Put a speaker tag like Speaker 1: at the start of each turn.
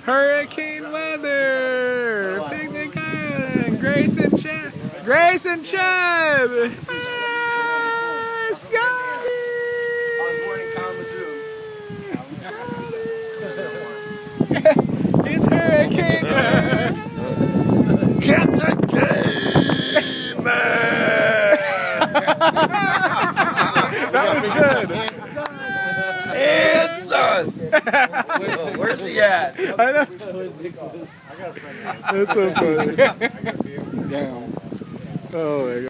Speaker 1: Hurricane weather. Picnic Island. Grace and Chad. Grace and Chad. Ah, Scotty. It's hurricane weather.
Speaker 2: Captain Game Man!
Speaker 1: That was good.
Speaker 2: And son! Where's he at?
Speaker 1: I know. That's so funny. Oh my God.